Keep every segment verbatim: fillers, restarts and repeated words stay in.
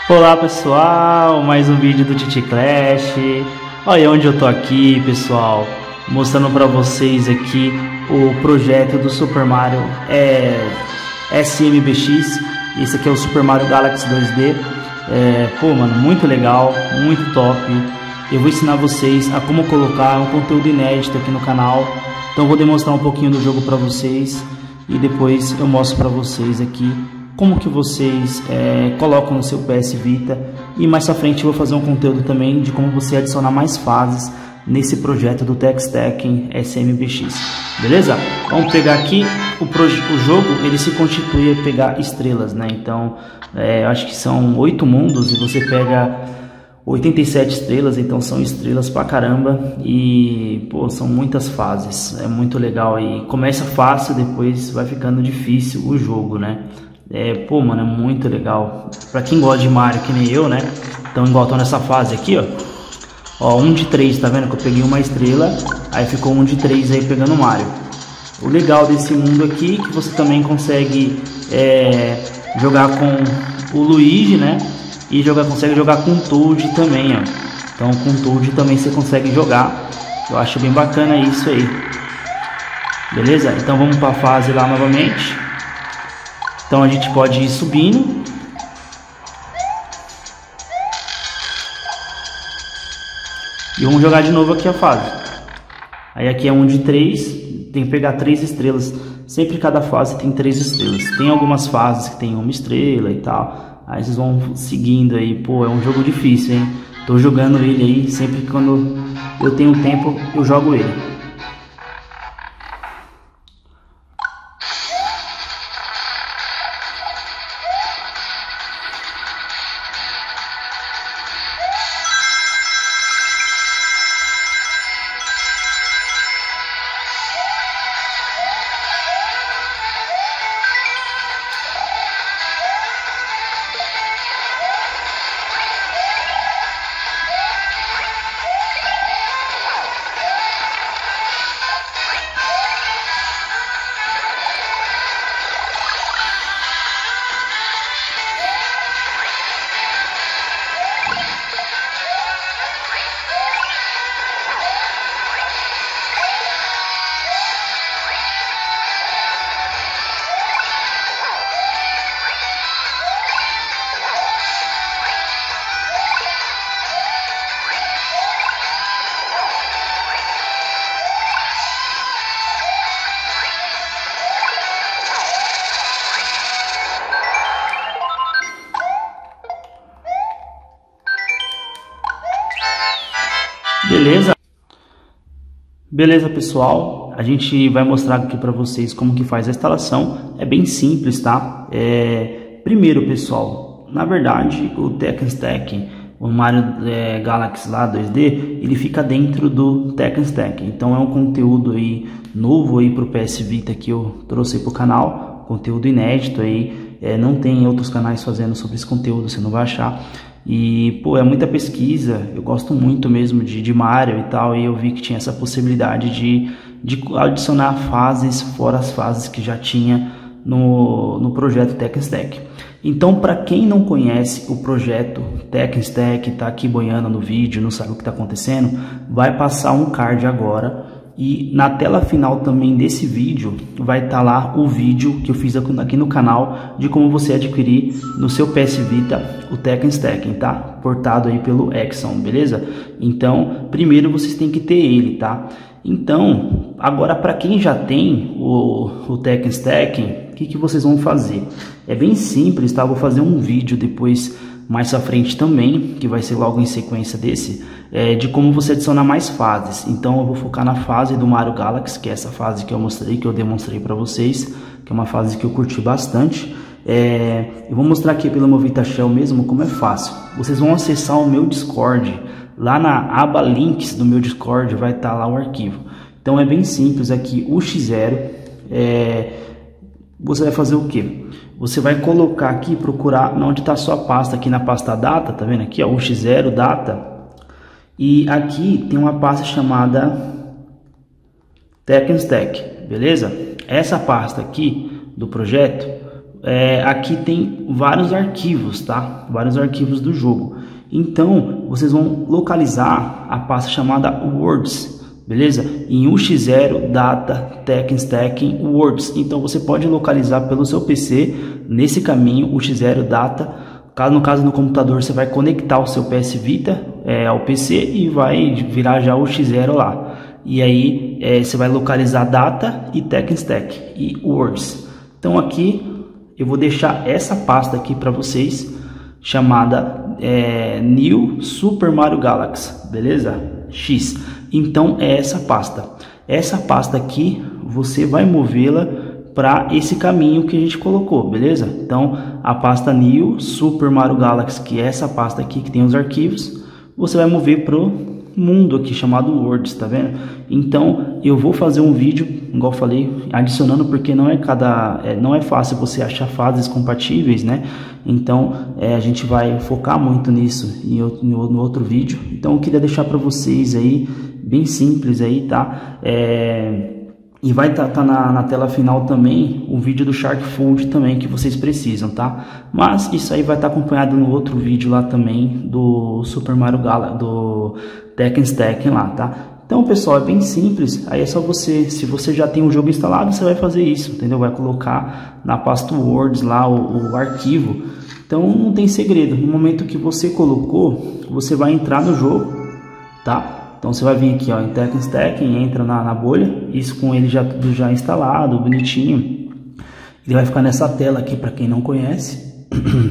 Olá pessoal, mais um vídeo do Titi Clash. Olha onde eu tô aqui, pessoal, mostrando para vocês aqui o projeto do Super Mario é, S M B X. Esse aqui é o Super Mario Galaxy dois D. É, pô, mano, muito legal, muito top. Eu vou ensinar vocês a como colocar um conteúdo inédito aqui no canal. Então eu vou demonstrar um pouquinho do jogo para vocês e depois eu mostro para vocês aqui como que vocês é, colocam no seu P S Vita, e mais à frente eu vou fazer um conteúdo também de como você adicionar mais fases nesse projeto do Tech Stacking S M B X, beleza? Vamos pegar aqui o, o jogo, ele se constitui a pegar estrelas, né? Então é, acho que são oito mundos e você pega oitenta e sete estrelas, então são estrelas pra caramba e pô, são muitas fases, é muito legal. E começa fácil, depois vai ficando difícil o jogo, né? É, pô, mano, é muito legal. Pra quem gosta de Mario, que nem eu, né? Então, igual tô nessa fase aqui, ó. Ó, um de três, tá vendo? Que eu peguei uma estrela, aí ficou um de três aí pegando Mario. O legal desse mundo aqui é que você também consegue é, jogar com o Luigi, né? E jogar, consegue jogar com o Toad também, ó. Então, com o Toad também você consegue jogar. Eu acho bem bacana isso aí. Beleza? Então, vamos pra fase lá novamente. Então a gente pode ir subindo. E vamos jogar de novo aqui a fase. Aí aqui é um de três. Tem que pegar três estrelas. Sempre cada fase tem três estrelas. Tem algumas fases que tem uma estrela e tal. Aí vocês vão seguindo aí. Pô, é um jogo difícil, hein? Tô jogando ele aí. Sempre que quando eu tenho tempo eu jogo ele. Beleza? Beleza, pessoal, a gente vai mostrar aqui para vocês como que faz a instalação. É bem simples, tá? É... Primeiro, pessoal, na verdade o Tech Stacking, o Mario é, Galaxy lá dois D, ele fica dentro do Tech Stacking. Então é um conteúdo aí novo aí pro P S Vita que eu trouxe pro canal, conteúdo inédito aí. É, não tem outros canais fazendo sobre esse conteúdo, você não vai achar. E, pô, é muita pesquisa, eu gosto muito mesmo de, de Mario e tal, e eu vi que tinha essa possibilidade de, de adicionar fases fora as fases que já tinha no, no projeto Tech Stack. Então, para quem não conhece o projeto Tech Stack, tá aqui boiando no vídeo, não sabe o que está acontecendo, vai passar um card agora. E na tela final também desse vídeo vai estar tá lá o vídeo que eu fiz aqui no canal de como você adquirir no seu P S Vita o Tech Stacking, tá? Portado aí pelo Exxon, beleza? Então, primeiro vocês têm que ter ele, tá? Então, agora para quem já tem o, o Tech Stacking, o que, que vocês vão fazer? É bem simples, tá? Eu vou fazer um vídeo depois mais à frente também, que vai ser logo em sequência desse, é, de como você adicionar mais fases. Então eu vou focar na fase do Mario Galaxy, que é essa fase que eu mostrei, que eu demonstrei para vocês, que é uma fase que eu curti bastante. É, eu vou mostrar aqui pelo Movita Shell mesmo como é fácil. Vocês vão acessar o meu Discord, lá na aba Links do meu Discord vai estar lá o arquivo. Então é bem simples aqui, o X zero, é, você vai fazer o que? Você vai colocar aqui, procurar onde está a sua pasta, aqui na pasta data, tá vendo aqui, ó, o X zero data, e aqui tem uma pasta chamada Tech Stack, beleza? Essa pasta aqui do projeto, é, aqui tem vários arquivos, tá? Vários arquivos do jogo. Então, vocês vão localizar a pasta chamada Words, beleza? Em U X zero, Data, Tekken, Stacking, Words. Então, você pode localizar pelo seu P C, nesse caminho, U X zero, Data. No caso, no computador, você vai conectar o seu P S Vita é, ao P C e vai virar já o U X zero lá. E aí, é, você vai localizar Data e Tekken, Stack e Words. Então, aqui, eu vou deixar essa pasta aqui para vocês, chamada é, New Super Mario Galaxy, beleza? X. Então é essa pasta. Essa pasta aqui você vai movê-la para esse caminho que a gente colocou, beleza? Então a pasta New Super Mario Galaxy, que é essa pasta aqui que tem os arquivos, você vai mover pro mundo aqui chamado Words, tá vendo? Então eu vou fazer um vídeo, igual eu falei, adicionando, porque não é cada é, não é fácil você achar fases compatíveis, né? Então é, a gente vai focar muito nisso em outro, no outro vídeo. Então eu queria deixar para vocês aí bem simples aí, tá? É, e vai estar tá, tá na, na tela final também o vídeo do Shark Food também, que vocês precisam, tá? Mas isso aí vai estar tá acompanhado no outro vídeo lá também do Super Mario Galaxy, do Tekken Stacking lá, tá? Então, pessoal, é bem simples. Aí é só você, se você já tem o jogo instalado, você vai fazer isso, entendeu? Vai colocar na pasta Words lá o, o arquivo. Então, não tem segredo. No momento que você colocou, você vai entrar no jogo, tá? Então você vai vir aqui, ó, em Tekken Stacking, entra na, na bolha, isso com ele já tudo já instalado, bonitinho. Ele vai ficar nessa tela aqui para quem não conhece.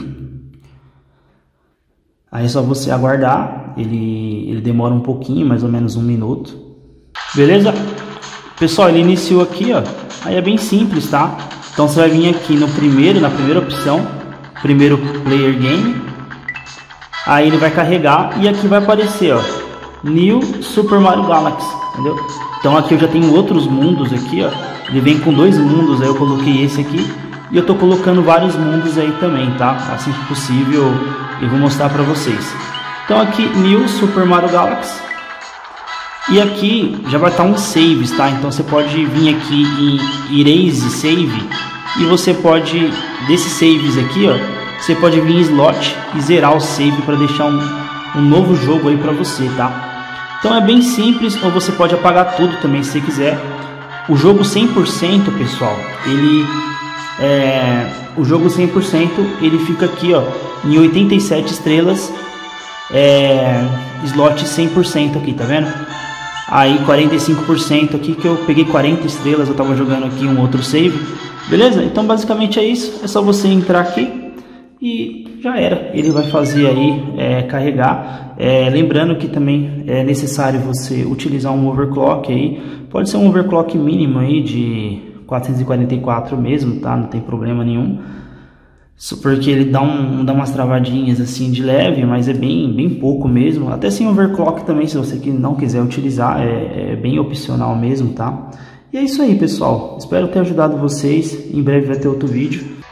Aí é só você aguardar, ele, ele demora um pouquinho, mais ou menos um minuto. Beleza? Pessoal, ele iniciou aqui, ó, aí é bem simples, tá? Então você vai vir aqui no primeiro, na primeira opção, primeiro player game. Aí ele vai carregar e aqui vai aparecer, ó, New Super Mario Galaxy, entendeu? Então aqui eu já tenho outros mundos aqui, ó. Ele vem com dois mundos, aí eu coloquei esse aqui. E eu tô colocando vários mundos aí também, tá? Assim que possível eu vou mostrar pra vocês. Então aqui, New Super Mario Galaxy. E aqui já vai estar uns saves, tá? Então você pode vir aqui em Erase Save. E você pode, desses saves aqui, ó, você pode vir em slot e zerar o save para deixar um, um novo jogo aí pra você, tá? Então é bem simples, ou você pode apagar tudo também se você quiser. O jogo cem por cento, pessoal, ele é, o jogo cem por cento ele fica aqui, ó, em oitenta e sete estrelas, é, slot cem por cento aqui, tá vendo? Aí quarenta e cinco por cento aqui, que eu peguei quarenta estrelas, eu tava jogando aqui um outro save, beleza? Então basicamente é isso, é só você entrar aqui e já era, ele vai fazer aí é, carregar. É, lembrando que também é necessário você utilizar um overclock aí, pode ser um overclock mínimo aí de quatrocentos e quarenta e quatro mesmo, tá? Não tem problema nenhum, porque ele dá, um, dá umas travadinhas assim de leve, mas é bem, bem pouco mesmo. Até sem overclock também, se você não quiser utilizar, é, é bem opcional mesmo, tá? E é isso aí, pessoal, espero ter ajudado vocês. Em breve vai ter outro vídeo.